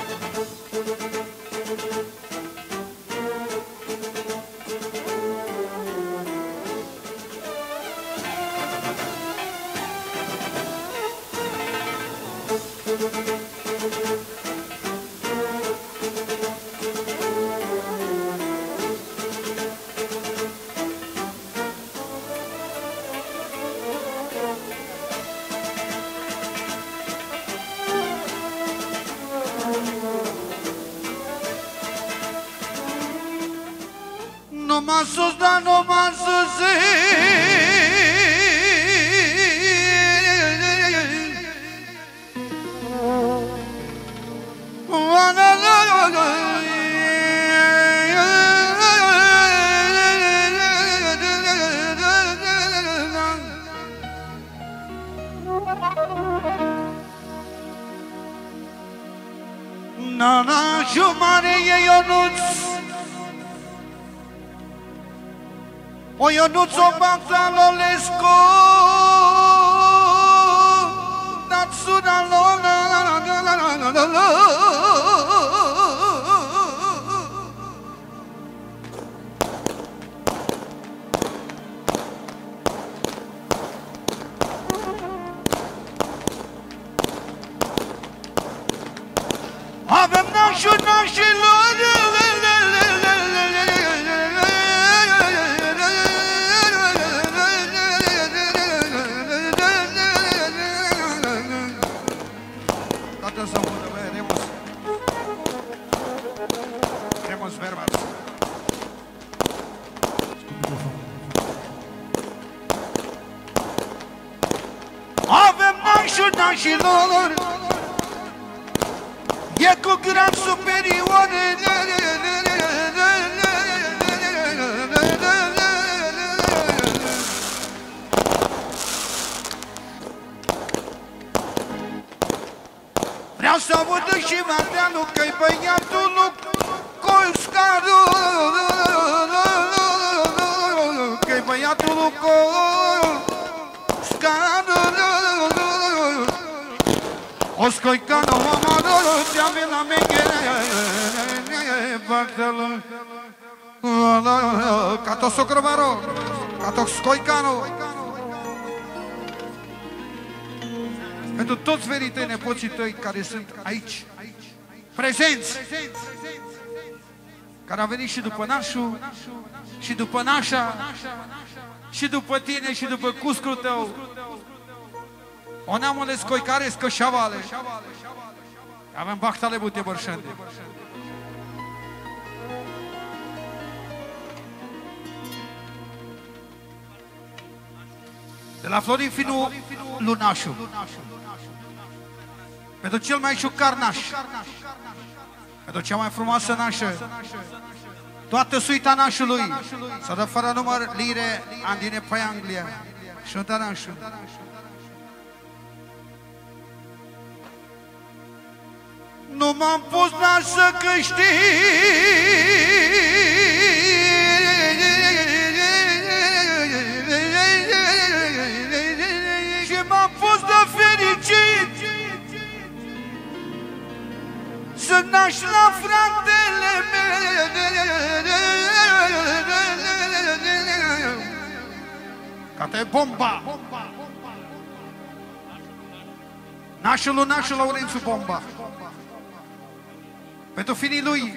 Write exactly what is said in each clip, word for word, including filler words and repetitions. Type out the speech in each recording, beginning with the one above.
No m-a sus, dar nu m-a Nana şu Maria Ionuț O Ionuț o Bactalolescu Natsuna lona Avem nașul nașilor Toată să mână, bă, Remus Remus Verbaț Avem nașul nașilor E cu grad superior Vreau să audă și Mateanu că-i băiatul lui Coscaru Că-i băiatul lui Coscaru O scoicano amaro te-ave la meghere Bactalul Cato socromaro Cato scoicano Pentru toți verii nepoții tăi care sunt aici prezenți care a venit și după nașul și după nașa și după tine și după cuscul tău O neamule scoicare scășavale Avem Bactale bute bărșande De la Florin Finu Lunașu Pentru cel mai șucar naș Pentru cea mai frumoasă nașă Toată suita nașului Să dă fără număr lire Andine pe Anglia Și uita nașul Nu m-am pus naș să câștig Și m-am pus de fericit Să naș la fratele meu Ca te Bomba Nașul lui nașul Laurențiu Bomba Pentru finii lui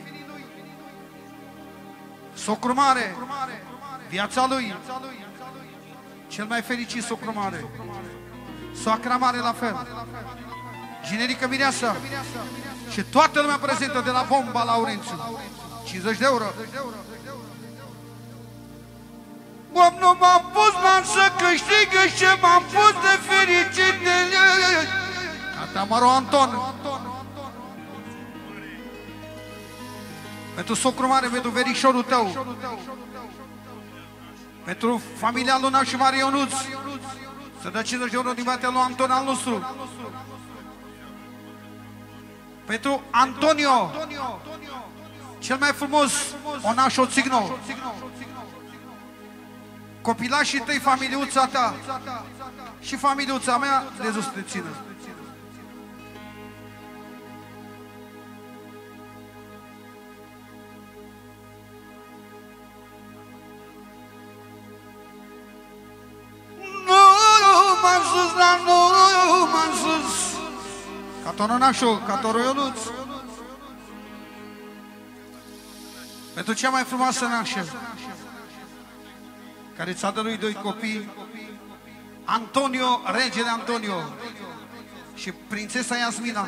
socru mare Viața lui Cel mai fericit socru mare Soacra mare la fel Generică mireasa Și toată lumea prezentă de la Bomba Laurențiu cincizeci de euro Bom, nu m-am pus la să câștigă Și m-am pus de fericit de Catamaro Anton Pentru socru mare, pentru verișorul tău Pentru familia lui Nașu Mare Ionuț Să dă cincizeci de euro din partea lui Anton al nostru Pentru Antonio Cel mai frumos Onașo Țigno Copilașii tăi, familiuța ta Și familiuța mea de sus te țină sus, la numai sus. Ca toronașul, ca toroioluț. Pentru cea mai frumoasă nașă, care ți-a dăruit doi copii, Antonio, regele Antonio și prințesa Iasmina.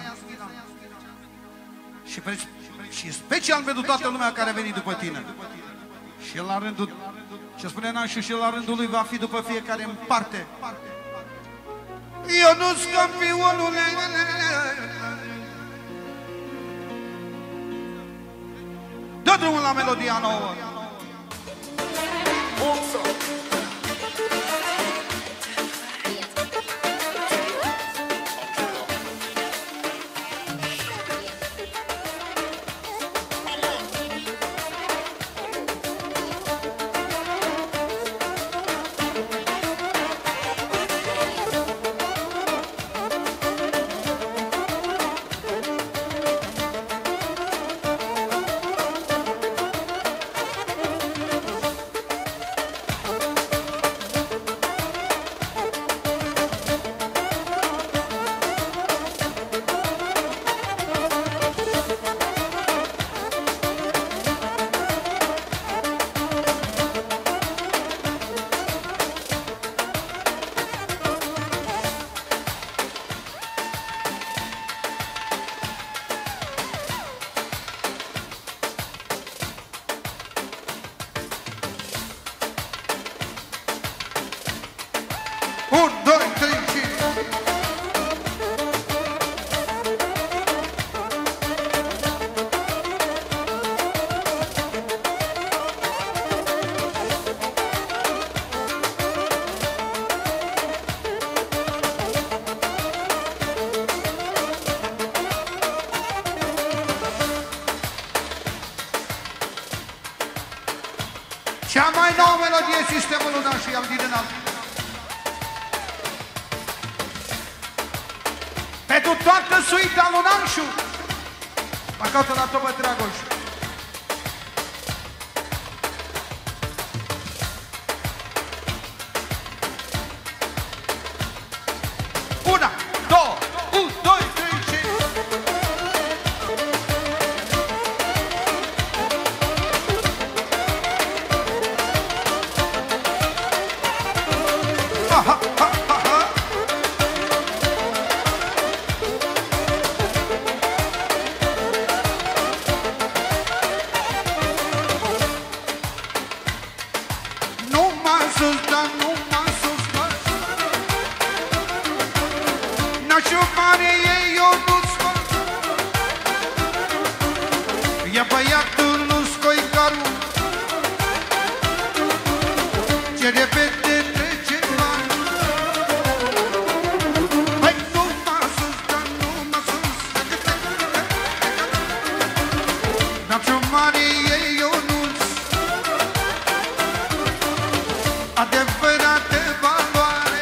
Și, și special pentru toată lumea care a venit după tine. Și el la rândul, ce spune nașul, și el la rândul lui va fi după fiecare în parte. Eu nu-s campionul. Dă drumul la melodia nouă. Un, doi, trei, cinci. Cea mai nouă melodie, sistemul lunar și am din înalt. Pentru toată suita lui Nanșu, mă caută la Tobă Dragoș. Una, două, un, doi, trei, cinci. Ha, ha, ha, ha, ha. Ia băiatul nu scoicarul, ce repede trece bani. Hai, nu mă sus, dar nu mă sus. Naciu mare e Ionuț, adevărată valoare.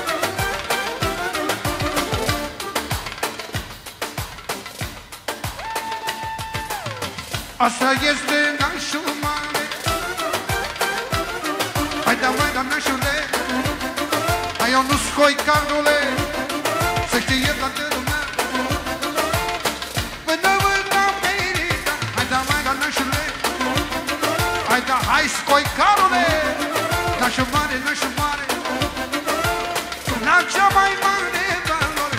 Asta este nașul mare. Hai da, mai da, nașule, hai eu nu scoi carule, să știe toată lumea. Până vână merita. Hai da, mai da, nașule, hai da, hai scoi carule. Nașul mare, nașul mare, la cea mai mare valoare.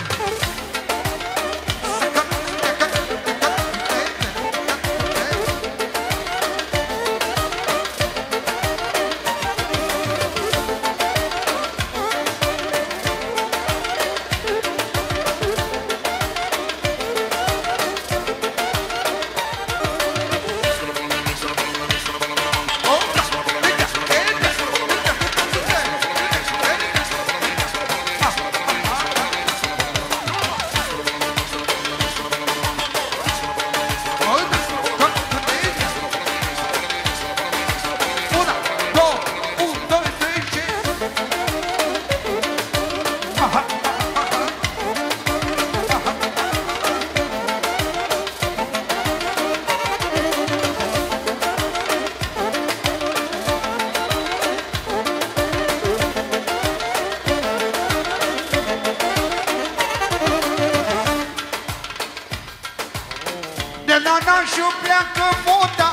De la nașul pleacă moda,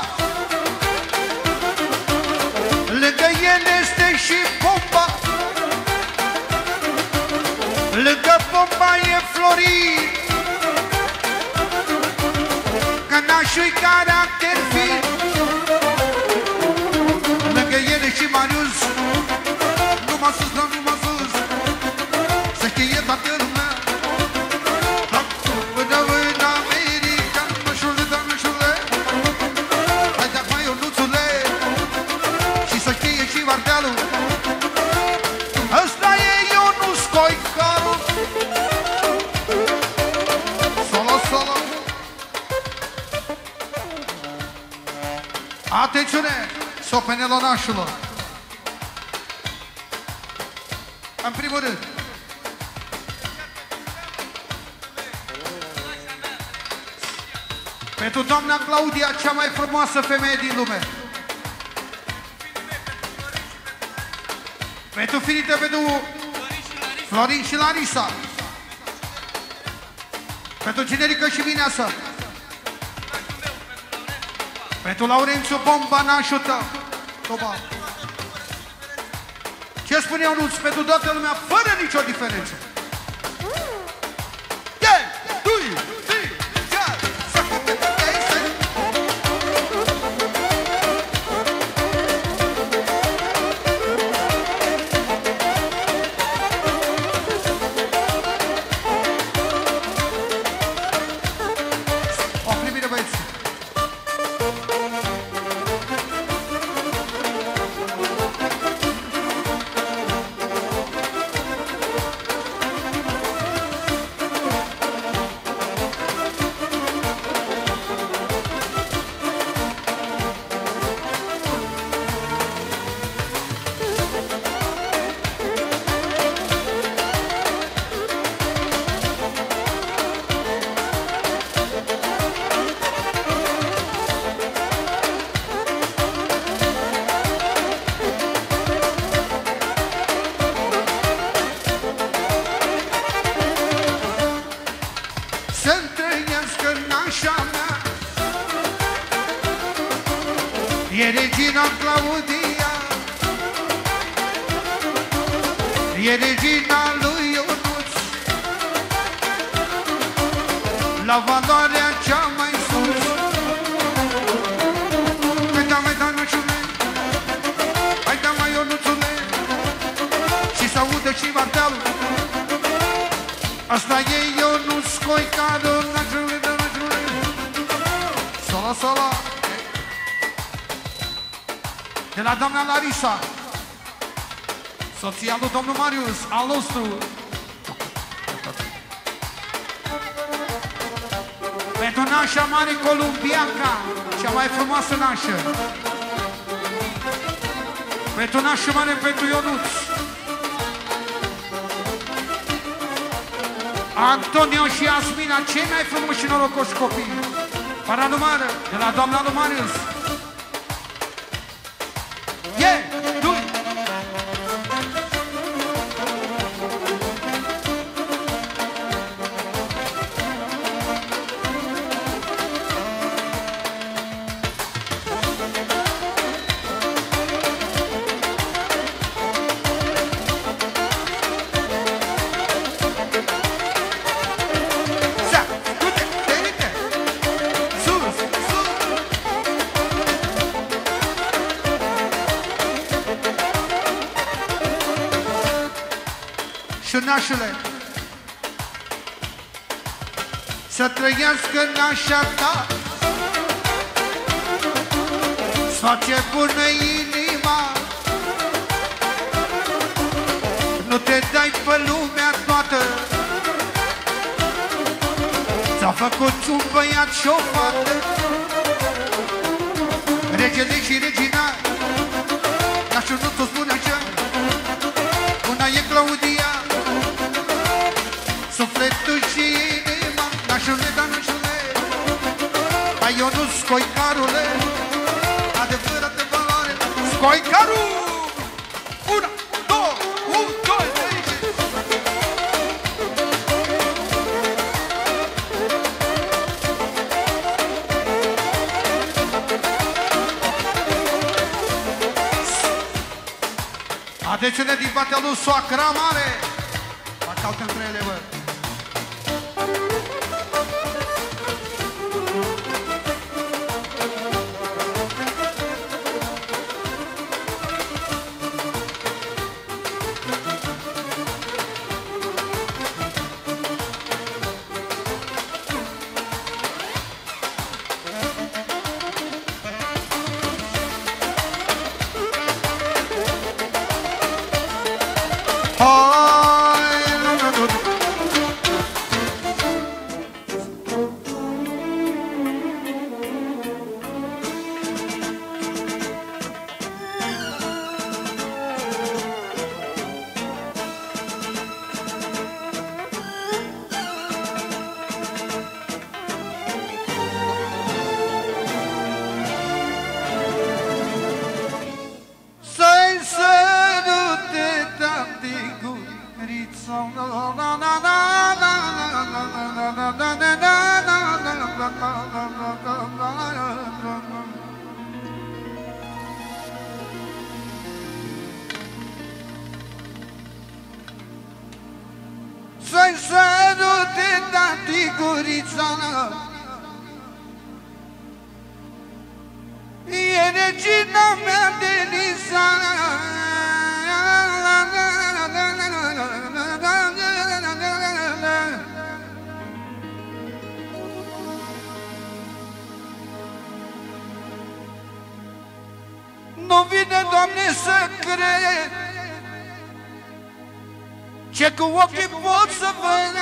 lângă el este și bomba, lângă bomba e Florin, că nașul-i caracter fin, lângă el e și Marius, numai sus, nu numai sus, să știe toată lumea. Până în America, nășule, da, nășule, hai de mai Ionuțule, și să știe și Vardealul, ăsta e Ionuț Coicaru. Solo, solo. Atențiune, sopenelor nașilor. În primul rând, pentru doamna Claudia, cea mai frumoasă femeie din lume. Pentru finite, pentru Florin și Larisa. Pentru Generică și Mineasă. Pentru Laurențiu Bomba, nașul tău. Toba. Ce spune Ionuț? Pentru toată lumea, fără nicio diferență. E regina Claudia, e regina lui Ionuț, la valoarea cea mai sus. Hai da, mai da, nășule, hai da, mai Ionuțule, și să audă și Vardealul. Asta e Ionuț Coicaru, nășule, da, nășule. Sala, sala. De la doamna Larisa, soția lui domnul Marius, al nostru. Pentru nașa mare columbianca, cea mai frumoasă nașă. Pentru nașa mare, pentru Ionuț. Antonio și Asmina, cei mai frumoși și norocoși copii. Paranumară, de la doamna lui Marius. Yeah, do it. Nașule, să trăiască nașa ta, să face bună inima, nu te dai pe lumea toată, ți-a făcut un băiat și o fată, regele și regina, nașul nu ți-o spune așa, una e Claudia, sufletul și inima, nașule, da, nașule, ai Ionuț Coicarule, adevărată valoare, Coicaru! Una, două, un, doi, trei! Atențiune din partea lui Soacra Mare. Fac caut între ele, bă. Să-i sărute tati gurița, e regina mea de Lisa. Nu vine, Doamne, să cred ce cu ochii pot să văd.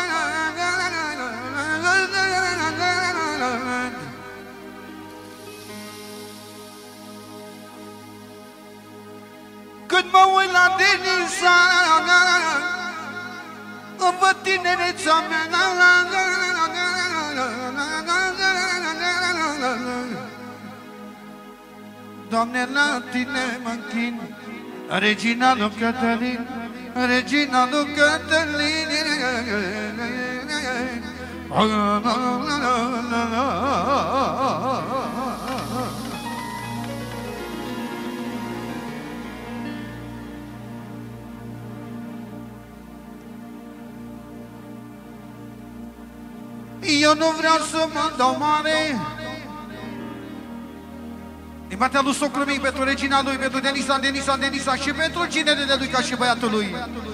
Când mă uit la Denisa, îmi văd tinereța mea. Doamne, la tine mă închin, regina lui Cătălin, regina lui Cătălin. Eu nu vreau să mă dau mare. Din partea lui socru mic, pentru regina lui, pentru Denisa, Denisa, Denisa și pentru ginele lui ca și băiatul lui.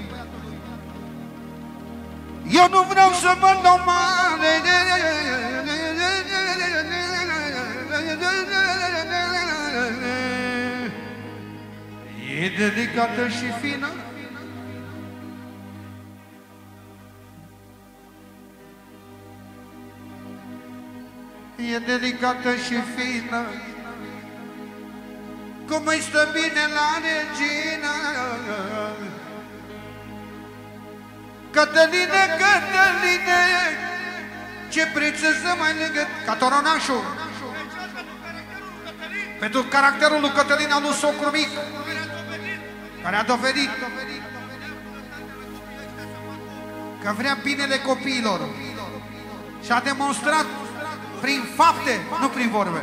Eu nu vreau să mă dau mare. E delicată și fină. E delicată și fină. Cum îi stă bine la regina. Cătăline, Cătăline, ce prințesă mai lângă. Ca toronașul. Pentru caracterul lui Cătălin al lui socru mic, care a dovedit că vrea binele copiilor și a demonstrat prin fapte, nu prin vorbe.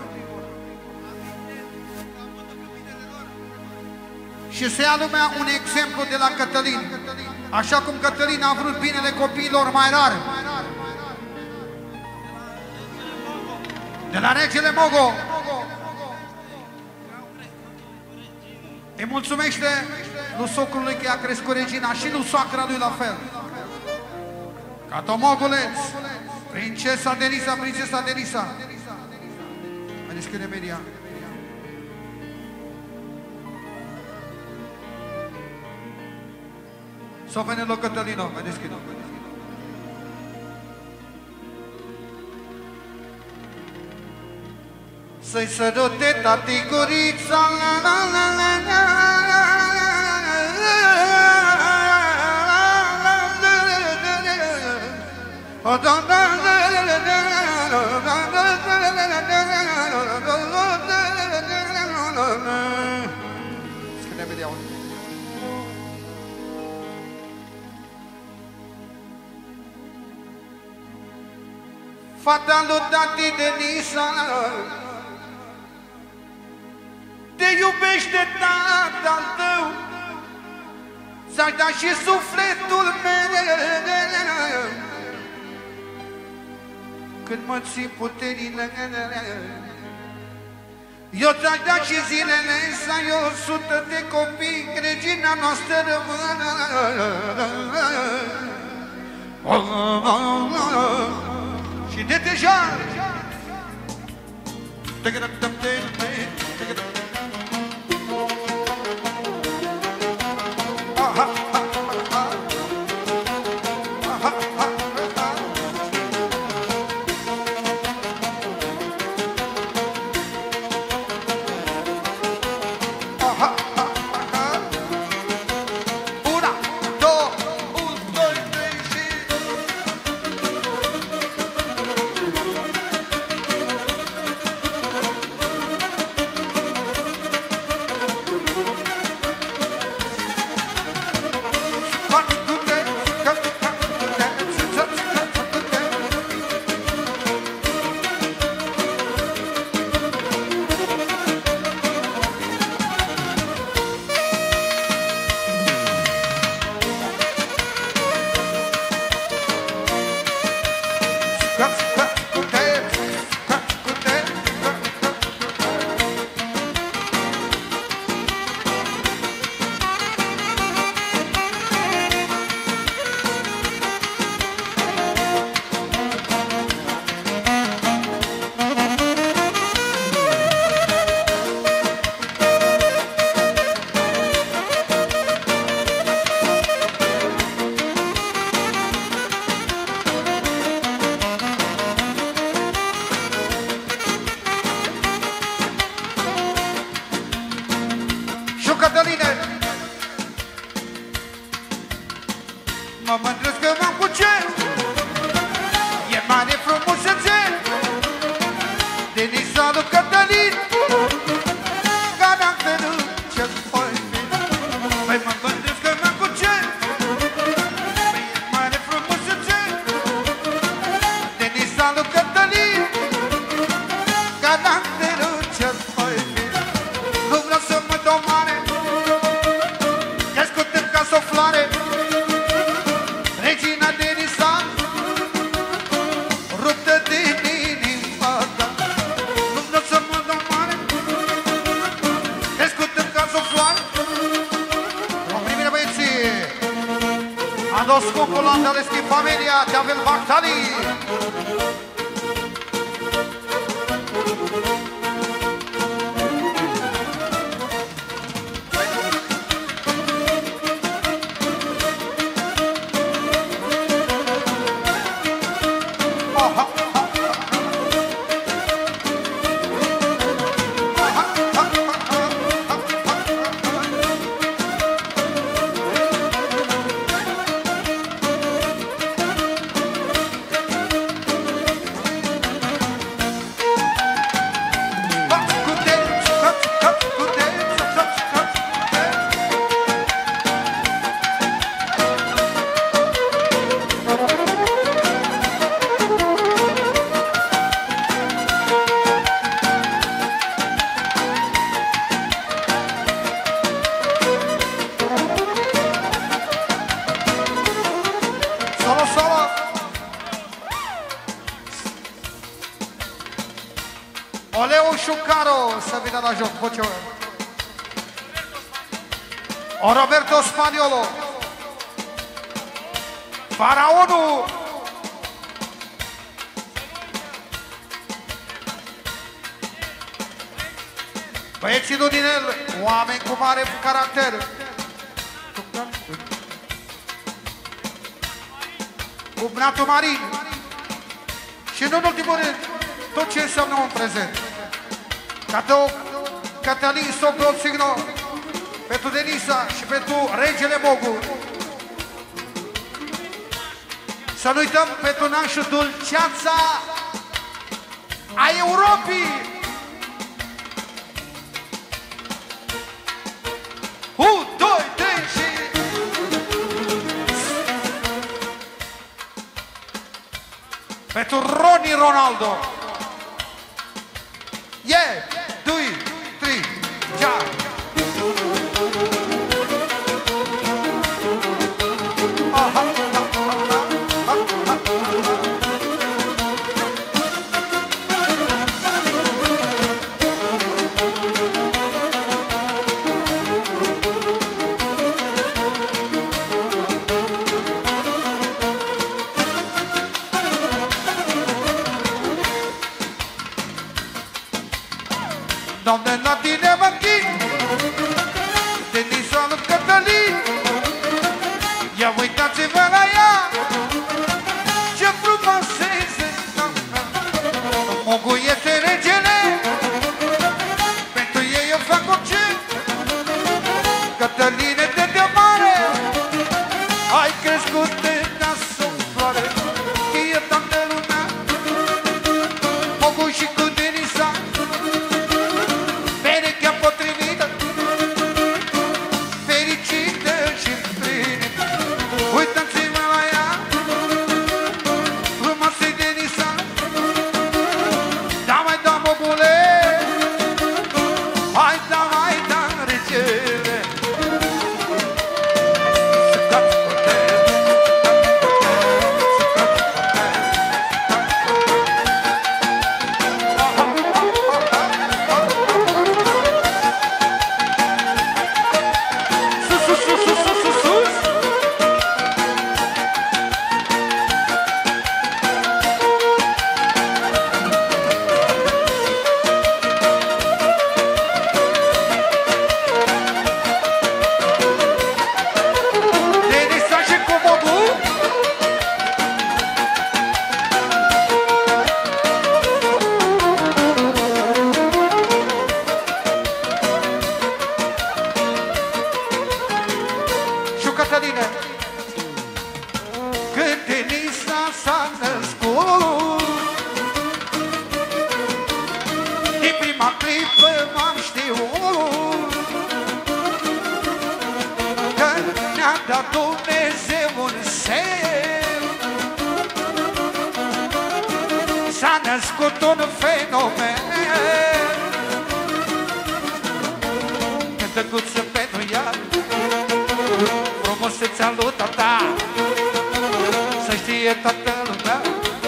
Și să ia lumea un exemplu de la Cătălin. Așa cum Cătălin a vrut binele copiilor mai rar. De la regele Mogo. Îi mulțumește lui socrului că i-a crescut regina și lui soacra lui la fel. Ca Tomoguleț, prințesa Denisa, prințesa Denisa. Mai deschide media. Sofenelo Cătălino, mai deschide. Să-i sărute tati gurița, la la la la la. O da da da da da. Scrie media. Fata lui tati Denisa, te iubește tatăl tău ți-aș da și sufletul meu când mă ții puterile. Eu ți-aș da și zilele să ai o sută de copii, regina noastră rămână. Și de deja Cătăline, mă mândresc că m-am cu ce e mare frumusețe Denisa lui Cătălin, caracterul ce-l poi fi. Păi mă mândresc că m-am cu ce e mare frumusețe Denisa lui Cătălin, caracterul ce-l poi fi. Nu vreau să mă dau mare, o floare, regina Denisa, ruptă din inima ta. Nu vreau să mă dau mare, crescută ca o floare. O primire, băieții, a dos cucul andaleschi familia de Avel Bactali. Oleu Șucaro să vină la joc, voce. O Roberto Spaniolo, Faraonul, băieții din el, oameni cu mare caracter, cu Bnatul Marin și nu în ultimul rând tot ce înseamnă un prezent. Cadou Cătălin Socol Signo pentru Denisa și pentru regele Mogu. Să nu uităm pentru nașul Dulceața a Europii. Un, doi, trei și... pentru Ronnie Ronaldo. Yeah, doi, trei, ja. Doamne, la tine mă închin, Denisa lui Cătălin. Ia uitați-vă la ea, ce frumoasă este. Mogu este regele, pentru ei eu fac orice. Cătăline, de de mare, ai crescut de nasul floare. E toată lumea, Mogu și cu Denisa, perechea potrivită, fericită și plinită. Uitați-vă la ea, frumoasă-i Denisa. Da, mai da, Mogule, hai da, mai da, regele. Când Denisa s-a născut, din prima clipă m-am știut că ne-a dat Dumnezeu un semn. S-a născut un fenomen, cântăcuță pentru ea, frumusețea lui tata, să știe toată lumea.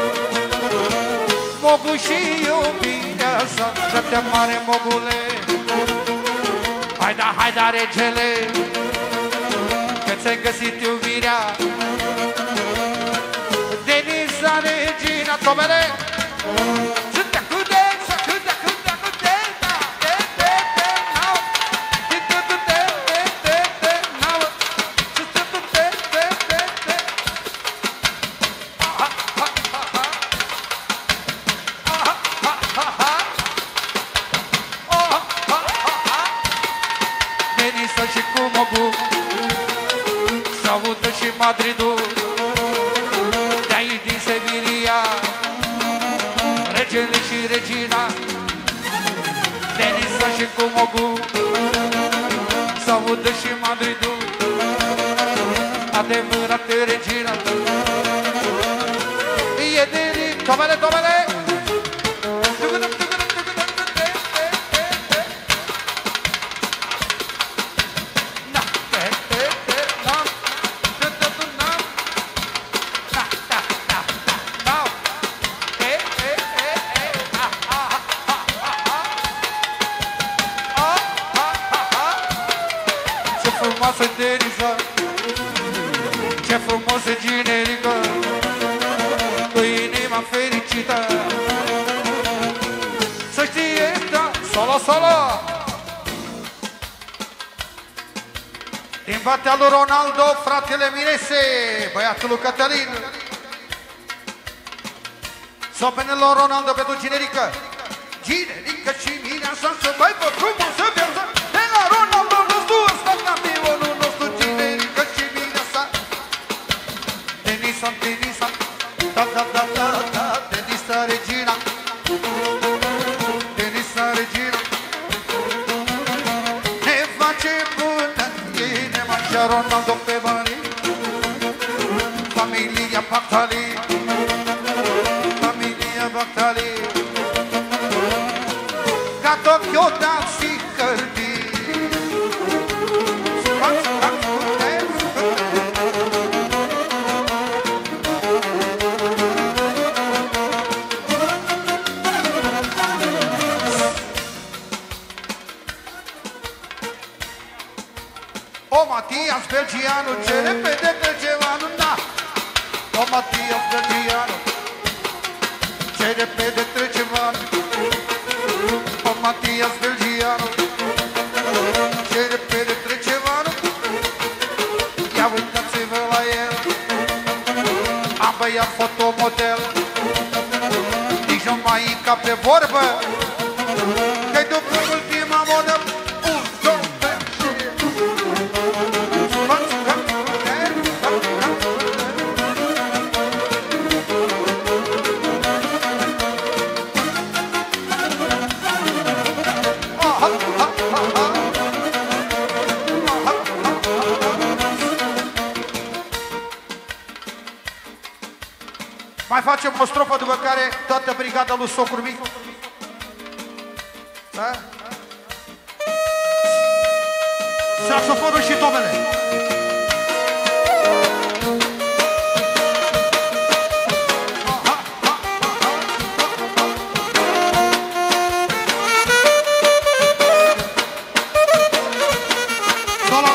Mogu și iubirea sa, să-te mare, Mogule. Hai da, hai da, regele, că ți-ai găsit iubirea. Denisa, regina, tomele, să-te câte, să câte, câte, câte, da, de, de, de, nau, de, de, de, de, de, de, de, nau, să te, de, de, de, de. Aha, ha, ha, ha. Aha, ha, ha, ha. Aha, ha, ha, ha. Denisa și cu Mogu s-audă și Madridul, de-ai din Sevilla, regele și regina. Denisa și cu Mogu s-audă și Madridul, adevărată regina. E de rin, tomele, tomele. Denisa, ce frumoasă generică, cu inima fericită. Să știe, da, solo, solo. Din partea lui Ronaldo, fratele Mirese, băiatul lui Cătălin. Sopenelor Ronaldo pentru generică. Generică și Mireasa să mai vă frumoasă viață. De la Ronaldo nostru, spectativul nostru, generică și Mireasa. Denisa, Denisa, da, da, da, da, da, Denisa, regina. Denisa, regina. Ne face bună inima și Ronaldo pe bani. Familia Bactali, familia Bactali. Ca tot Iota și Călbi. O Matias Belgiano, ce repede Belgiano, da. O Matias Belgiano, ce repede trece van. O Matias Belgiano. de vorbă, că-i după ultima modă. Un, doi, trei Mai facem o strofă după care toată brigada lui Socru Mic. Da? Saxofonul și domnele. Solo.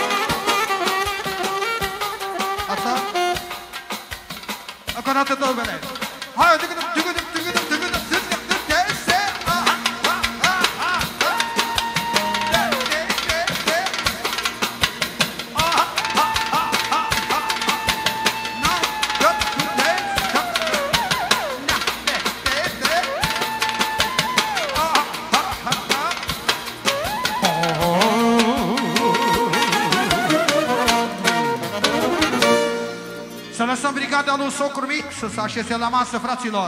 Asta. Încă o dată domnele. Hai, ducă, ducă, ducă, ducă, ducă, ducă, ducă, ducă, se, aha, aha, aha, de, de, de, de, aha, aha, aha, aha, na, de, de, de, na, de, de, de, aha, aha, aha. Să lăsăm brigada lui Socru Mic să se așeze la masă, fraților.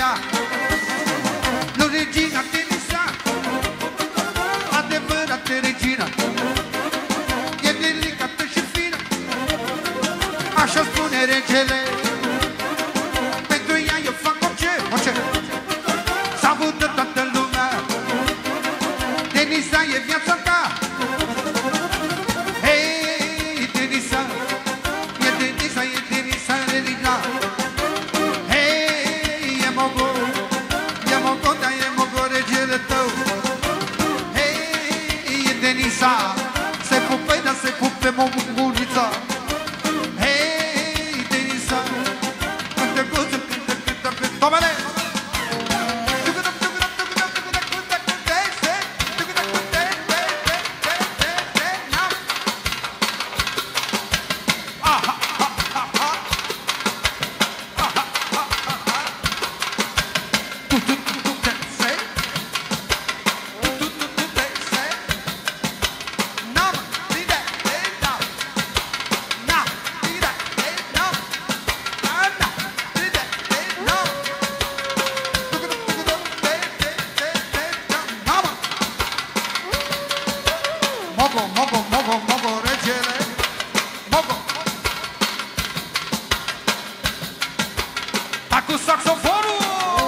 Denisa, lui regina Denisa, adevărată regina, e delicată și fină, așa spune regele. Pentru ea eu fac orice, orice, s-a văzut toată lumea. Denisa e viața ta. Hei, Denisa, e Denisa, e Denisa, regina. Hei, e mogo, e mogo, dar e mogo regele tău. Hei, e Denisa, se pupe, dar se pupe mugurița. Hei, Denisa, cântă, cântă, cântă, cântă, cântă, tomele! Mogo, mogo, mogo, mogo, regele, mogo. Ta cu saxofonul!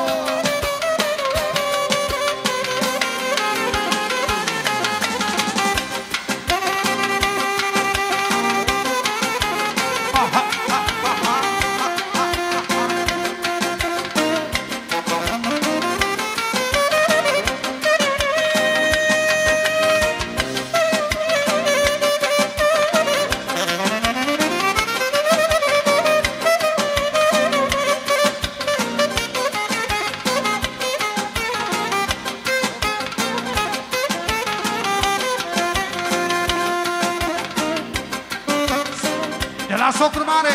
De la socru mare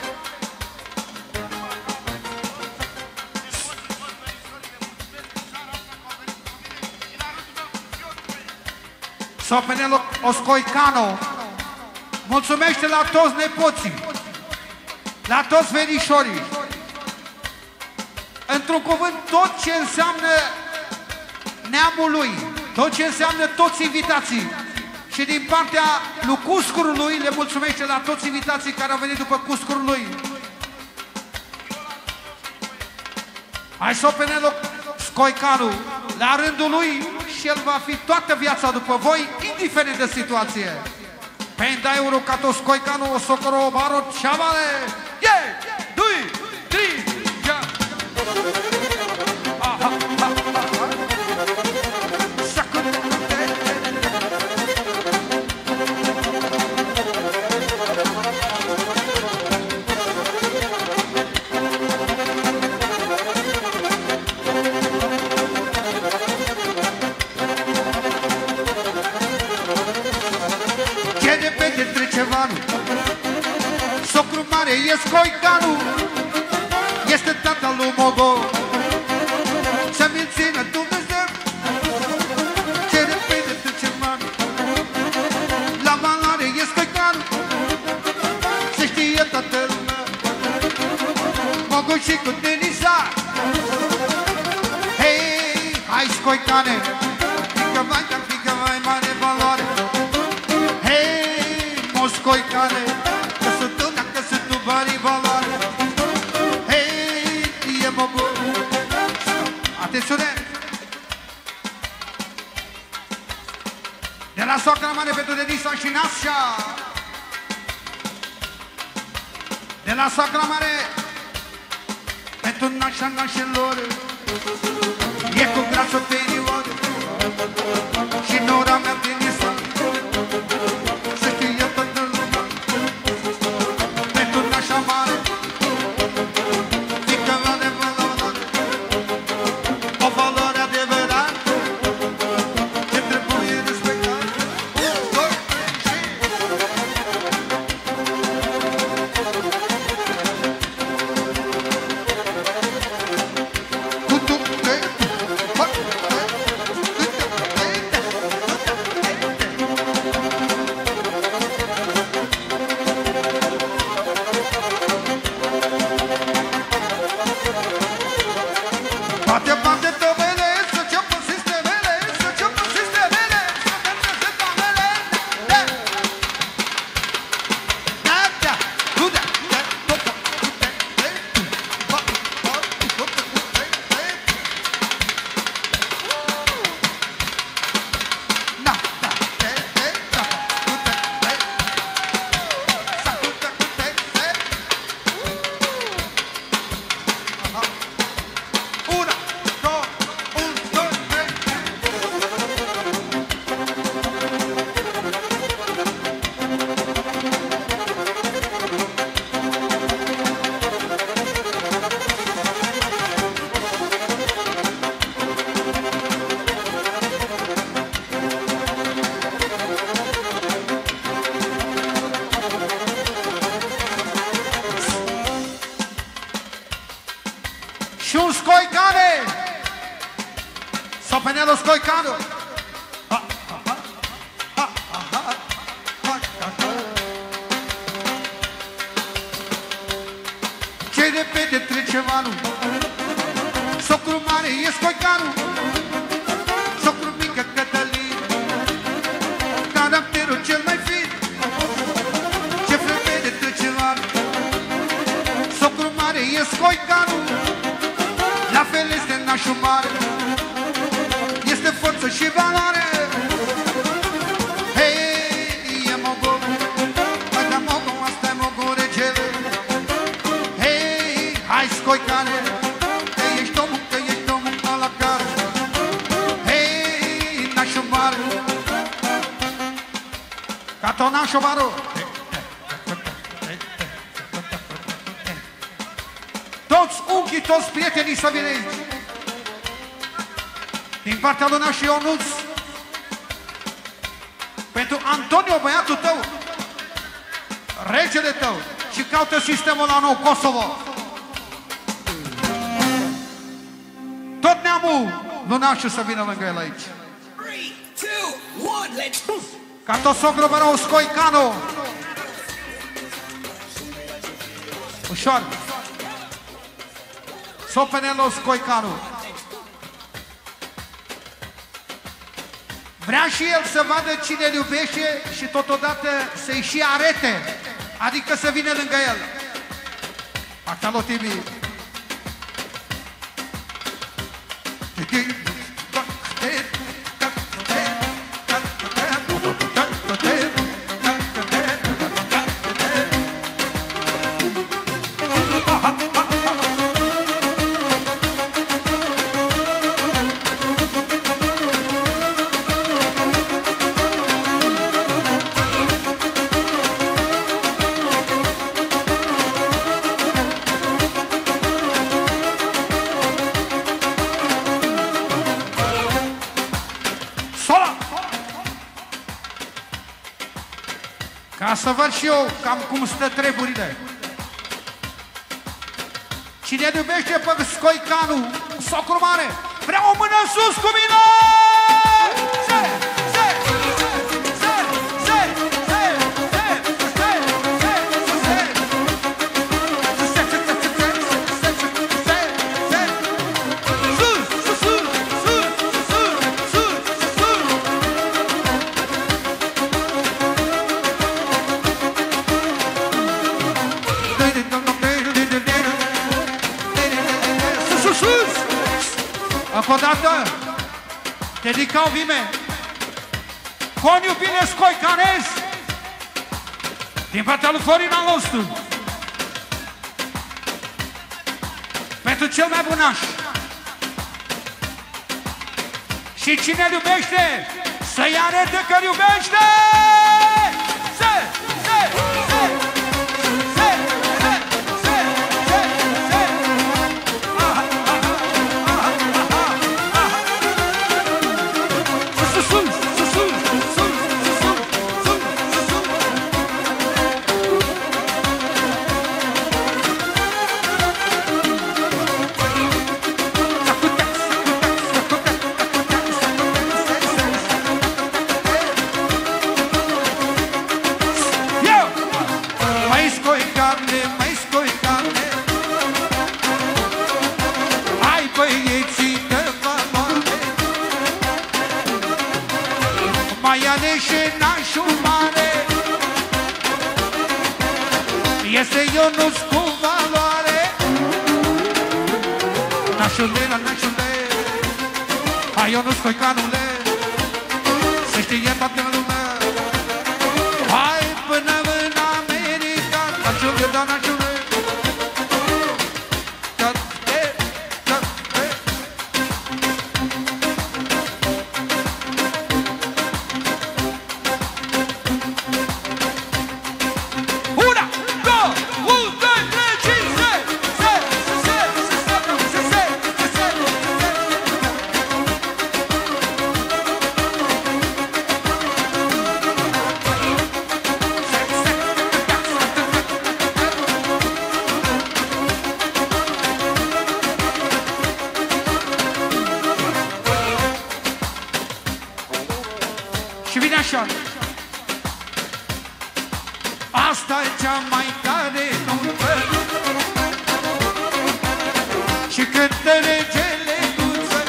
Sopenelo Oscoicano mulțumește la toți nepoții, la toți verișorii, într-un cuvânt tot ce înseamnă neamul lui, tot ce înseamnă toți invitații. Și din partea lui Cuscurului le mulțumește la toți invitații care au venit după Cuscurul lui. Hai Sopenelo Scoicanu, la rândul lui, și el va fi toată viața după voi, indiferent de situație. Penda euro cato Scoicanu, o socoro baro chavale. Yeah! Doi, trei, ja! Aha, aha, aha. Socru mare e Scoicanu, este tata lui Mogo, să mi-l țină Dumnezeu. Ce repede trece manu, la valoare e Scoicanu, se știe toată lumea. Mogo și cu Denisa, hei, hai Scoicane, fică mai, dar fică mai mare valoare. Hei, Moscoicane, hei, e mogo. Atențiune! De la soacra mare pentru Denisa și Nașa. De la soacra mare pentru Nașa, nașelor. E cu grasul period și nora mea Denisa. Să știe toată lumea. Pentru Nașa mare, fică de valoare, o valoare adevărată, ce trebuie respectat. Doi, trei, tu, tu, te, Toate bandetele, să ceapă sistemele, să ceapă sistemele, să mergeze doamnele. Da, da, da, du da, da, du da, du da, du ba, ba, du da, du da, na, da, da, da, da, du da, da, sa, du da, du da, da. Una, dos, un, dos, tres. Și un scoicane! Sopenelul scoicanu! Ha, ha, ha, ha, ha, ha, ha, ha, ha. Ce repede trece anul, socru mare e scoicanu, socru mică Cătălin, caracterul cel mai fin. Ce repede trece anul, socru mare e scoicanu, la fel este nașul mare, este forță și valoare. Hei, e mogul, asta mogul, asta e mogul regele. Hei, hai scoicane, că ești omul, că ești omul ăla care. Hei, nașul mare, ca tot nașul mare. Toți unchii, toți prietenii să vină aici. Din partea lui Naș și Ionuț, pentru Antonio, băiatul tău, regele tău, și caută sistemul la nou, Kosovo. Tot neamul lui Nașu să vină lângă el aici. Ca tot socru mărău Scoicanu. Ușor. Sopenelul Scoicanu. Vrea și el să vadă cine îl iubește și totodată să-i și arete, adică să vină lângă el. Acolo, Tibi. Ca să văd și eu cam cum stă treburile. Cine iubește pe Scoicanu, socru mare, vrea o mână sus cu mine! Se, se, se, se, se, se, se, se, sus, sus, sus, sus, sus, sus, sus. Încă o dată, dedicau vime, con iubire scoicanez, din partea lui Florin al nostru, pentru cel mai bunaș. Și cine iubește, să-i arete că iubește! Se, se, se, se, se, se, se, se. Aha, aha, aha, aha, aha. Sus, sus, sus, sus, sus, sus, sus, sus, sus. Mai scoi carne, hai băieții și nașul mare. Este Ionuț cu valoare. Nașule, la nașule, hai Ionuț Stoicanule, să știe toată lumea. Hai până în America, nașule, da nașule. Asta e cea mai tare nuntă și cântă regele Duță.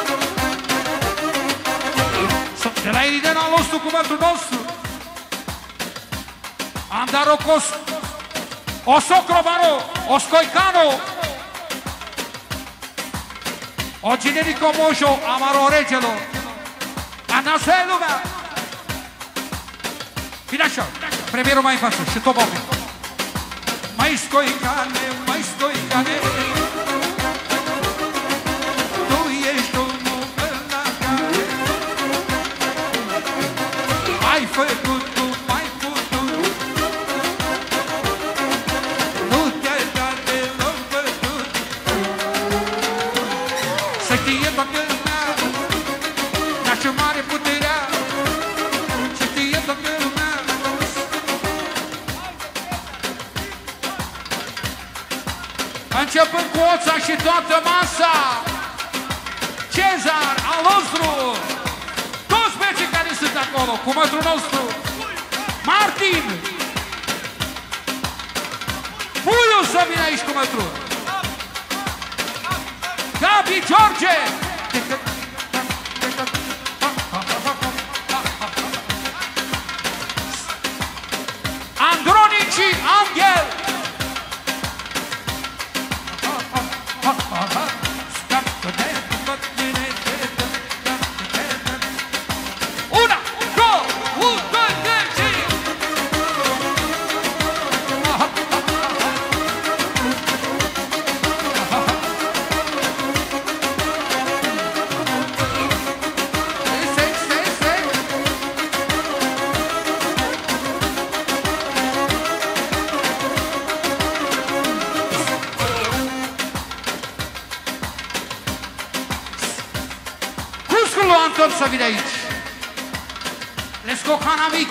De la Irina al nostru cu mătul nostru am dat o cos, o socromaro, o scoicano, o generico moșo, amaro regelo. Anasă lumea! Vine așa, premierul mai în față și tot bobul. Mai scoicane, mai scoicane, tu ești omul la care ai făcut, tu mai putut, nu te-ai dat deloc bătut. Să știe toată lumea, nașul mare puterea, să știe toată lumea. Începând cu oța și toată masa, Cezar al nostru, toți băieții care sunt acolo, cu mătrul nostru, Martin, Puiu să vină aici cu mătrul, Gabi, George, Andronici, Angel, Anton să vină aici. Let's go, Hanamic.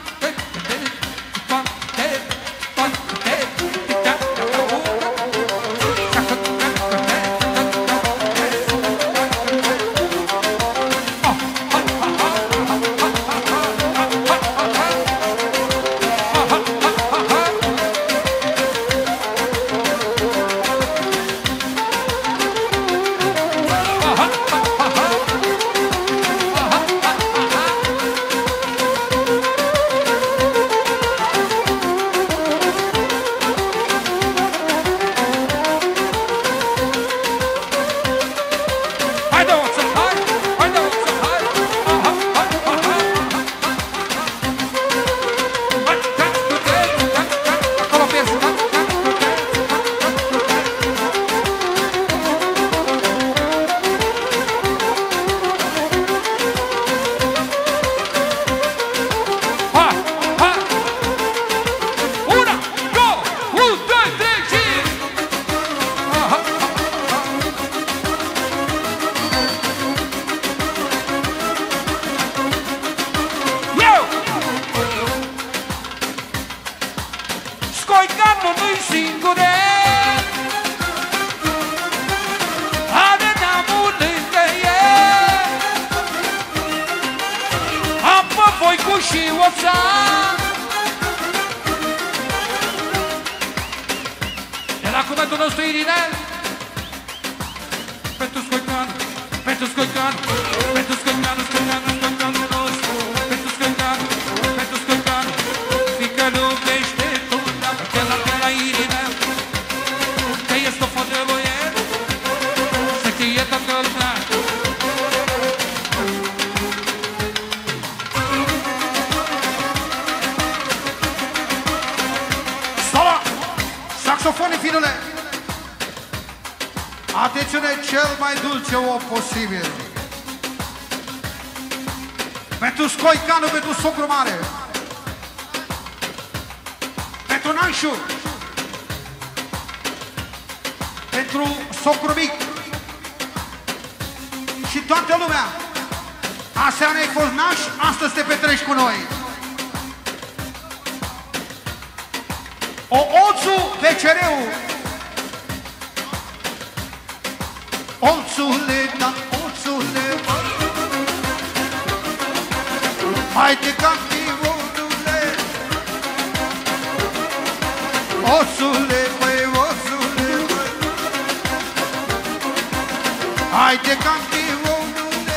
Și oța de la cuvântul nostru Irinel pentru Scoican, pentru Scoican, pentru Scoican, Scoican, Scoican nostru, pentru Scoican, aduceți-ne cel mai dulce om posibil. Pentru Scoicanu, pentru socru mare. Pentru Nanșu. Pentru socru mic. Și toată lumea. Aseară ai fost naș, astăzi te petreci cu noi. O Oțu Becereu. Oțule, da, oțule, hai te canti, oțule. Oțule, băi, oțule, hai te canti, oțule.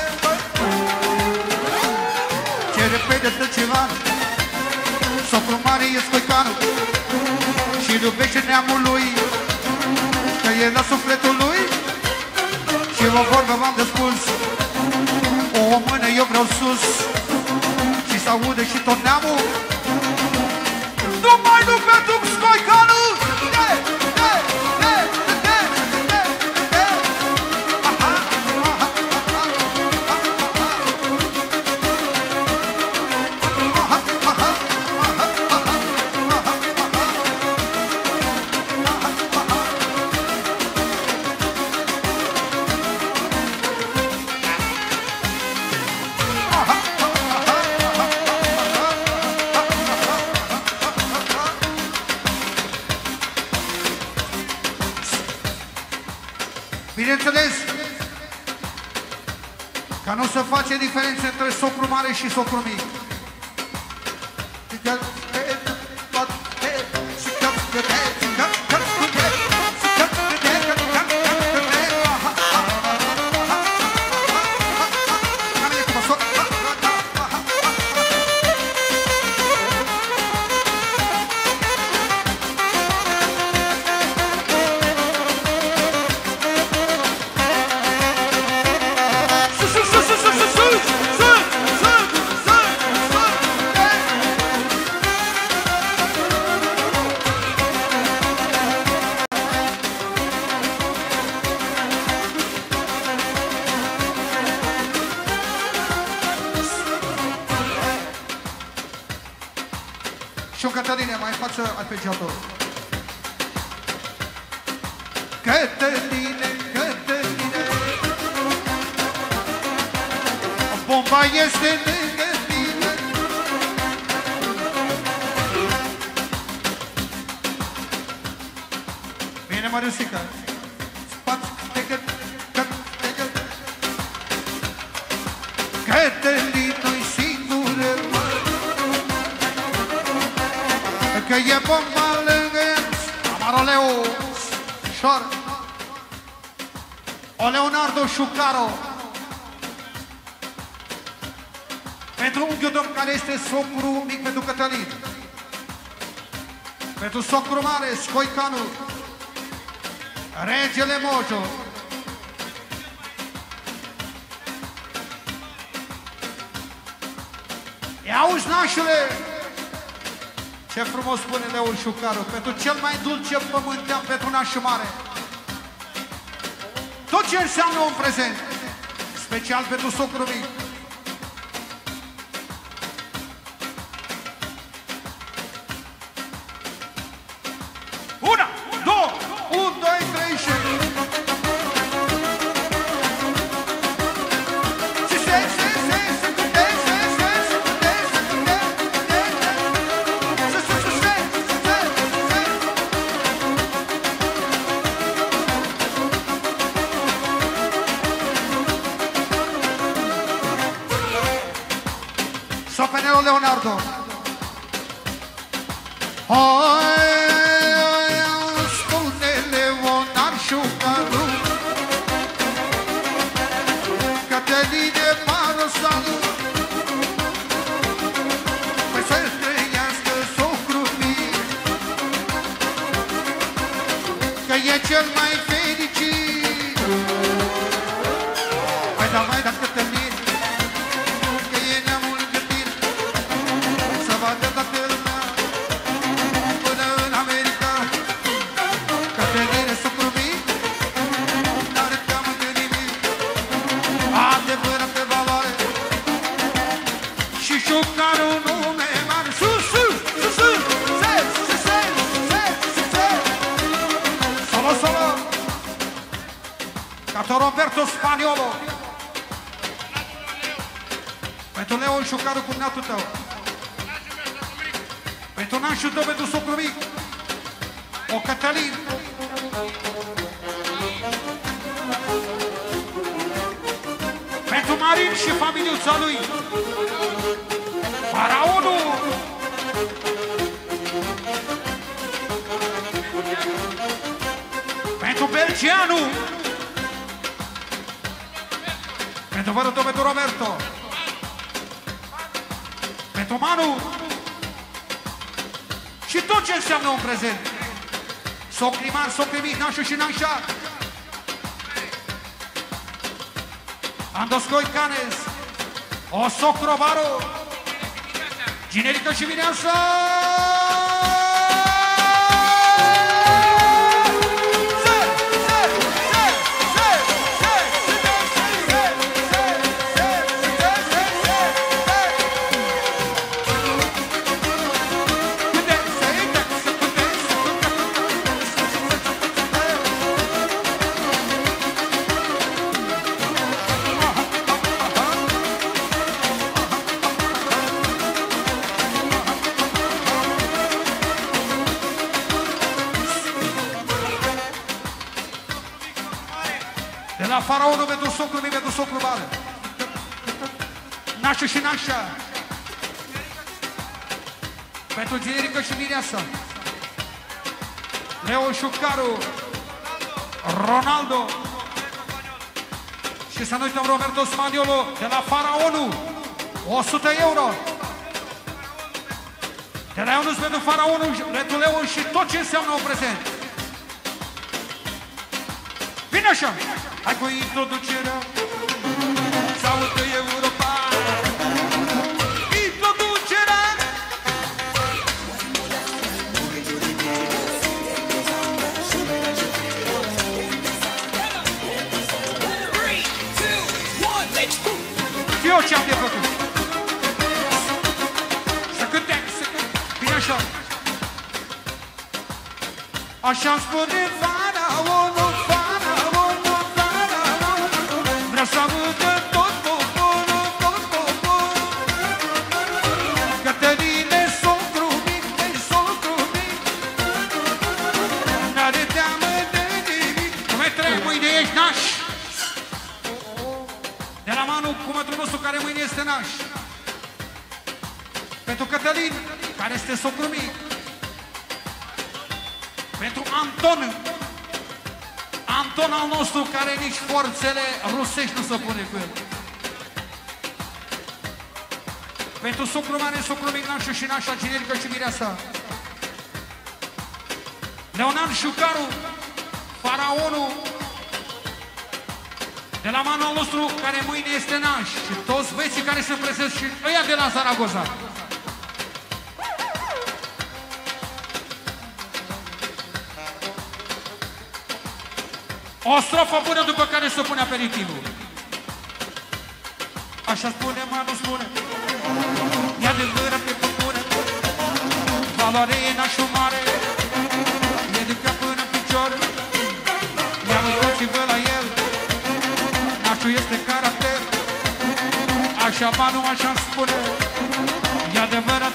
Ce repede dă ceva. Socru mare e Scoicanu și iubește neamul lui, că e la sufletul lui. Și o vorbă v-am de spus, o mână eu vreau sus, și s-aude și tot neamul. Numai nu pentru Scoicanu! Bineînțeles că nu se face diferență între socru mare și socru mic. Și-o Cătăline, mai față arpegiator. Cătăline, Cătăline, bomba este lângă tine. Bine, Mariusica. Cătăline-i singură, că e bomba lângă Amaroleu Șor, o Leonardo Șucaro, pentru unchiul domn care este socru mic pentru Cătălin, pentru socru mare Scoicanu, regele Mojo. Ia-uși, nașule! Ce frumos spune Leul Șucaru, pentru cel mai dulce pământean, pentru nașul mare. Tot ce înseamnă un prezent, special pentru socru mic. Una, două, un, doi, trei și... Sopenelo Leonardo. Oi, spune Leonard Șucaru, Cătăline Parosalu, păi să trăiască socru mic, că e cel mai fericit. Hai da, mai da, Cătăline, până în America. Cătăline, socru mic, Roberto Spaniolo. Pentru Leo Șucaru cu neatul tău. Pentru nașul tău, pentru socru mic. O Cătălin. Pentru Marin și familiuța lui. Faraonul. Pentru Belgianu. Pentru vărul tău, pentru Roberto. Pentru Manu. Și tot ce înseamnă un prezent. Socrimar, socrimic, nașu și nașa. Andoscoi Canes. O socrovaro. Ginerică și Mineasă. Faraonul pentru socru mic, pentru socru mare. Nașu și nașa. Pentru Generică și Mireasa. Leo Șucaru. Ronaldo. Și să nu uităm Roberto Spaniolo de la Faraonul. o sută euro. De la Ionus pentru Faraonul, pentru Leo și tot ce înseamnă un prezent. Vine așa! Hai cu introducerea. Salută Europa. Introducerea. Eu ce-am de făcut? Să cânte, să cânte. Bine așa. Așa-mi spune Faraonul. Să audă tot poporul, tot poporul. Cătăline, socru mic, de socru mic. N-are teamă de nimic. Cum e trei, mâine ești naș. De la Manu, cumătul nostru care mâine este naș. Pentru Cătălin, care este socru mic. Pentru Anton. Anton al nostru, care nici forțele rusești nu se pune cu el. Pentru socru mare, socru mic, nașu și nașa, Generică și Mireasa. Leonard Șucaru, Faraonul, de la Manu al nostru, care mâine este naș. Și toți băieții care sunt prezenți și ăia de la Zaragoza. O strofă bună după care se pune aperitivul. Așa spune, Manu spune. Ia de vâră pe păpune. Valoare e nașul mare. E de cap până în picior. Ia uitați-vă la el. Nașul este caracter. Așa Manu, așa spune. E adevărat